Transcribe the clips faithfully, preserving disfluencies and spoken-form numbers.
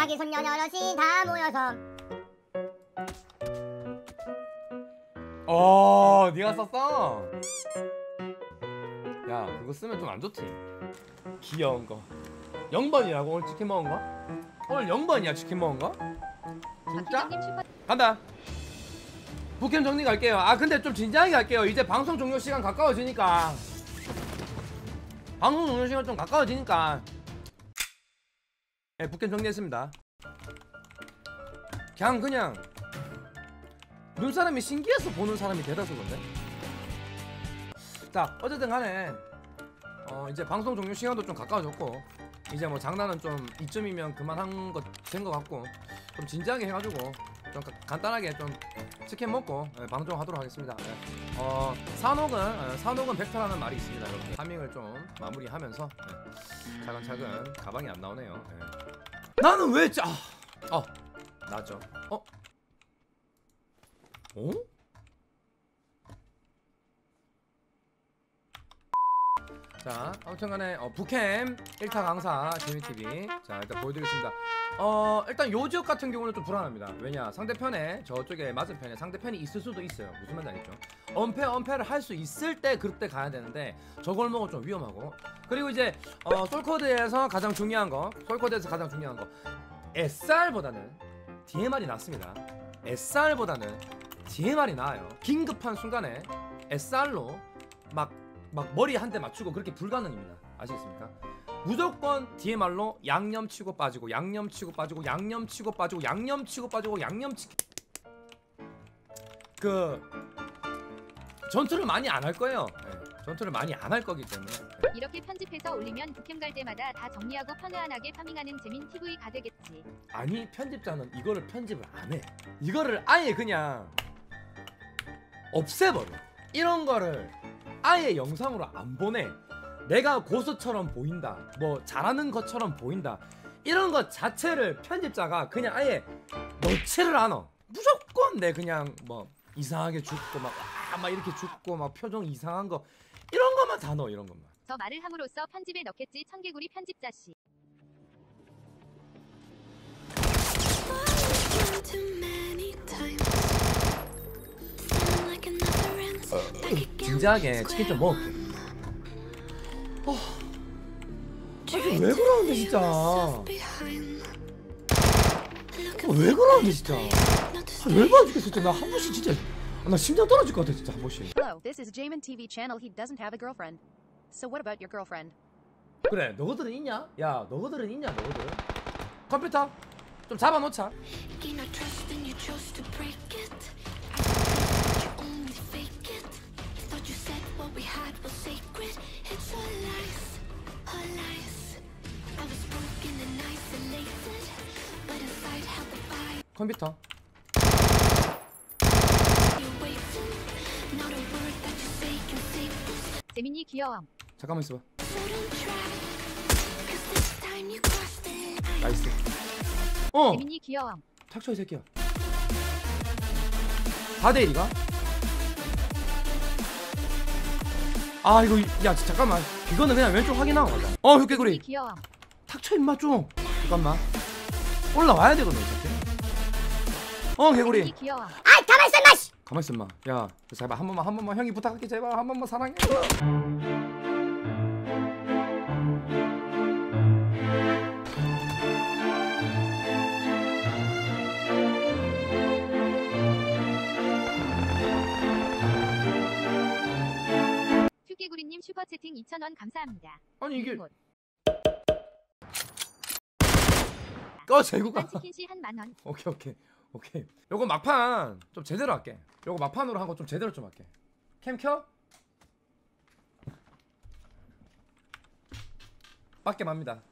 아기 손녀 어르신 다 모여서. 어, 네가 썼어? 야, 그거 쓰면 좀 안 좋지. 귀여운 거. 영 번이라고 오늘 치킨 먹은 거? 오늘 영 번이야 치킨 먹은 거? 진짜? 간다. 북캠 정리 갈게요. 아 근데 좀 진지하게 갈게요. 이제 방송 종료 시간 가까워지니까. 방송 종료 시간 좀 가까워지니까. 네, 북캠 정리했습니다. 그냥 그냥 눈사람이 신기해서 보는 사람이 대다수 건데. 자 어쨌든 간에 어 이제 방송 종료 시간도 좀 가까워졌고 이제 뭐 장난은 좀 이쯤이면 그만한 것 된 것 같고 좀 진지하게 해가지고 좀 가, 간단하게 좀 치킨 먹고 예, 방송하도록 하겠습니다. 예. 어 산옥은 예, 산옥은 백타라는 말이 있습니다. 이렇게 타밍을 좀 마무리하면서 예, 차근차근 가방이 안 나오네요. 예. 나는 왜 짜? 어 나죠. 어? 어? 자, 아무튼간에 어, 북캠 일 타 강사 재미티비 자 일단 보여드리겠습니다. 어 일단 요 지역 같은 경우는 좀 불안합니다. 왜냐 상대편에 저쪽에 맞은편에 상대편이 있을 수도 있어요. 무슨 말인지 알겠죠? 엄폐 엄폐를 할 수 있을 때 그때 가야 되는데 저 골목은 좀 위험하고 그리고 이제 어 솔코드에서 가장 중요한 거 솔코드에서 가장 중요한 거 에스알보다는 디엠알이 낫습니다. 에스알보다는 디엠알이 나아요. 긴급한 순간에 에스알로 막 막 머리 한 대 맞추고 그렇게 불가능입니다. 아시겠습니까? 무조건 디엠알로 양념 치고 빠지고 양념 치고 빠지고 양념 치고 빠지고 양념 치고 빠지고 양념 치... 그 전투를 많이 안 할 거예요. 네. 전투를 많이 안 할 거기 때문에 네. 이렇게 편집해서 올리면 북캠 갈 때마다 다 정리하고 편안하게 파밍하는 재민 티비가 되겠지. 아니 편집자는 이거를 편집을 안 해. 이거를 아예 그냥 없애버려. 이런 거를 아예 영상으로 안 보내. 내가 고수처럼 보인다 뭐 잘하는 것처럼 보인다 이런 것 자체를 편집자가 그냥 아예 넣지를 않아. 무조건 내 그냥 뭐 이상하게 죽고 막, 아, 막 이렇게 죽고 막 표정 이상한 거 이런 것만 다 넣어. 이런 것만. 저 말을 함으로써 편집에 넣겠지. 청개구리 편집자씨. 어, 진지하게 치킨 좀 먹을게. 어, 아니, 왜 그러는데 진짜? 어, 왜 그러는데 진짜? 아, 왜 봐주겠어 진짜. 나 한 번씩 진짜 아, 나 심장 떨어질 것 같아 진짜 한 번씩. Hello, this is Jamin 티비 channel. He doesn't have a girlfriend. So what about your girlfriend? 그래, 너희들은 있냐? 야, 너희들은 있냐? 너희들은? 컴퓨터 좀 잡아놓자. 컴퓨터. 재민이 귀여움. 잠깐만 있어봐. 나이스. 어! 재민이 귀여움. 탁쳐 이 새끼야. 사 대 일이가? 아 이거 야 잠깐만 이거는 그냥 왼쪽 확인하고 가자. 어 흑개구리 귀여움. 탁쳐 임마 좀. 잠깐만 올라와야 되거든 어차피. 어 개구리 귀여움. 아이 가만 있어 임마. 가만 있어 임마. 야 제발 한 번만 한 번만 형이 부탁할게 제발 한 번만 사랑해. 휴개구리님 슈퍼채팅 이천 원 감사합니다. 아니 이게 꺼 재구가. 치킨시 한 만 원. 오케이 오케이 오케이. 요거 막판 좀 제대로 할게. 요거 막판으로 한 거 좀 제대로 좀 할게. 캠 켜? 밖에 맙니다.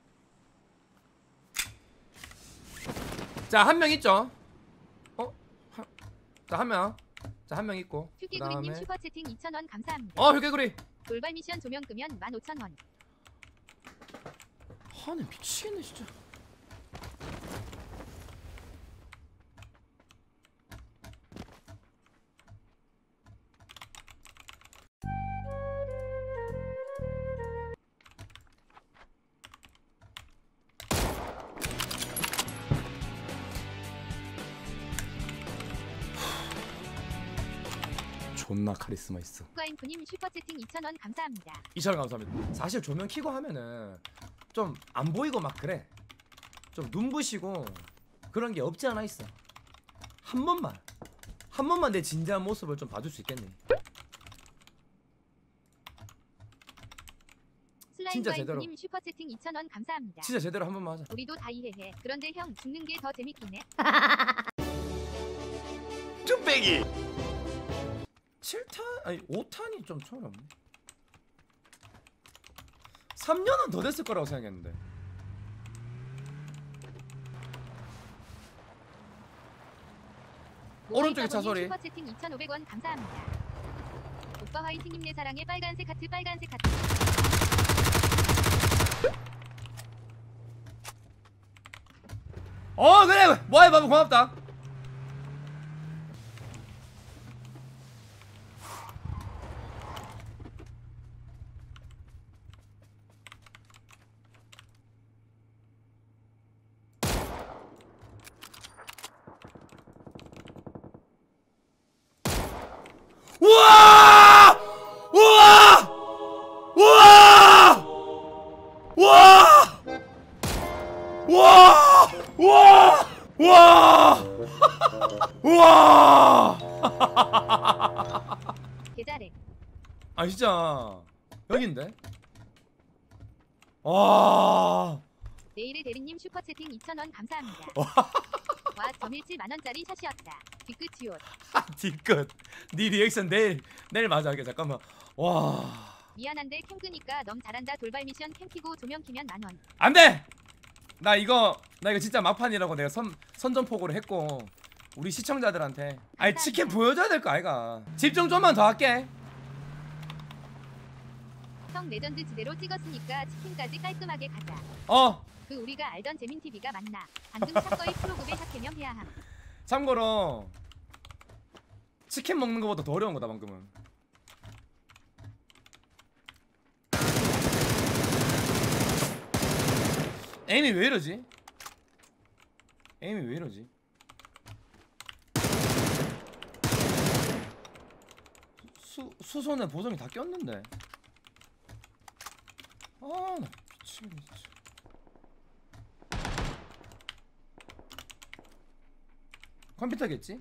자 한 명 있죠? 어? 자 한 명. 자 한 명 있고. 휴개구리님 그다음에 슈퍼채팅 이천 원 감사합니다. 어 휴개구리. 돌발 미션 조명 끄면 만 오천 원. 하네 미치겠네 진짜. 존나 카리스마 있어. 과인프님 슈퍼채팅 이천 원 감사합니다. 이천 원 감사합니다. 사실 조명 켜고 하면은 좀 안 보이고 막 그래. 좀 눈부시고 그런 게 없지 않아 있어. 한 번만 한 번만 내 진지한 모습을 좀 봐줄 수 있겠니? 진짜 제대로. 슬라임과인프님 슈퍼채팅 이천 원 감사합니다. 진짜 제대로 한 번만 하자. 우리도 다 이해해. 그런데 형 죽는 게 더 재밌긴 해. 뚝배기 칠 탄? 아니 오 탄이 좀 처음에 없네. 삼 년은 더 됐을 거라고 생각했는데. 오른쪽에 차 소리. 슈퍼채팅 이천오백 원 감사합니다. 오빠 화이팅님 내 사랑의 빨간색 하트 빨간색 하트. 어 그래 뭐해 바보 고맙다. 우와! 우와! 우와! 우와! 우와! 우와! 우와! 우와! 계좌래. 아 진짜 여긴데? 와. 내일의 대리님 슈퍼채팅 이천 원 감사합니다. 와 점일치 만 원짜리 샷이었다. 뒤끝 지옷. 뒤끝. 네 리액션 내일 내일 맞아. 이게 잠깐만. 와. 미안한데 캠 끄니까 너무 잘한다. 돌발 미션 캠 키고 조명 키면 만 원. 안 돼. 나 이거 나 이거 진짜 막판이라고 내가 선 선전포고를 했고 우리 시청자들한테 아니 치킨 보여줘야 될 거 아이가. 집중 좀만 더 할게. 형 레전드 지대로 찍었으니까 치킨까지 깔끔하게 가자. 어. 그 우리가 알던 재민티비가 맞나? 방금 참거의 프로그램 학개념 해야 함. 참고로 치킨 먹는 거보다 더 어려운 거다 방금은. 에임이 왜 이러지? 에임이 왜 이러지? 수, 수선에 보정이 다 꼈는데. 아 나 미치겠네 진짜. 컴퓨터겠지?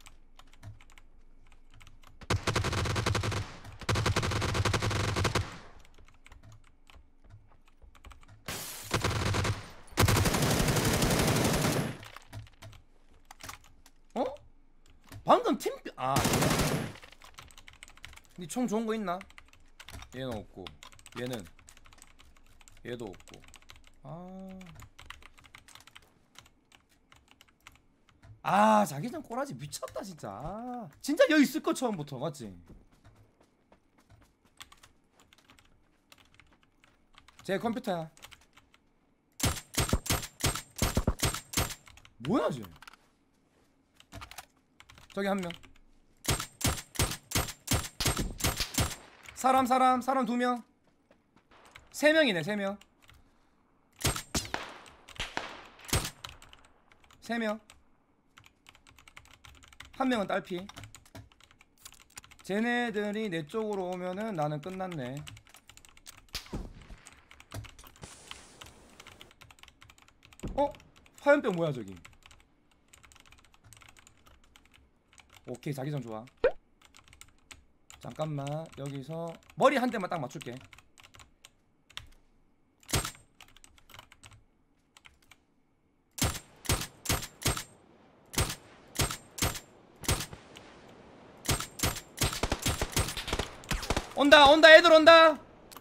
어? 방금 팀 아. 니 총 좋은 거 있나? 얘는 없고 얘는 얘도 없고. 아. 아 자기장 꼬라지 미쳤다 진짜. 아, 진짜 여기 있을 거 처음부터 맞지? 제 컴퓨터야. 뭐야 쟤? 저기 한 명. 사람 사람 사람 두 명. 세 명이네 세 명. 세 명. 한 명은 딸피. 쟤네들이 내 쪽으로 오면은 나는 끝났네. 어? 화염병 뭐야 저기? 오케이 자기장 좋아. 잠깐만 여기서 머리 한 대만 딱 맞출게. 온다 온다 애들 온다.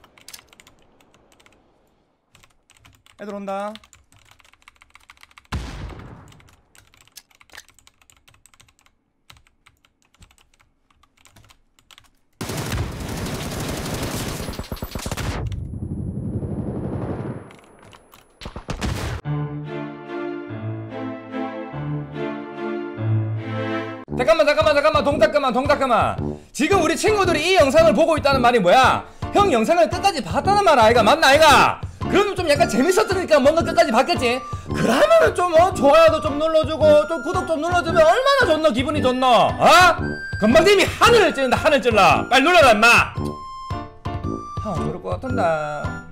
애들 온다. 잠깐만 잠깐만 잠깐만 동작 그만 동작 그만. 지금 우리 친구들이 이 영상을 보고 있다는 말이 뭐야? 형 영상을 끝까지 봤다는 말 아이가? 맞나 아이가? 그러면 좀 약간 재밌었으니까 뭔가 끝까지 봤겠지. 그러면은 좀 어, 좋아요도 좀 눌러주고 좀 구독 좀 눌러주면 얼마나 좋노 기분이 좋노 어? 금방님이 하늘을 찌른다 하늘 찔러 빨리 눌러라 임마. 아 그럴 것 같은데.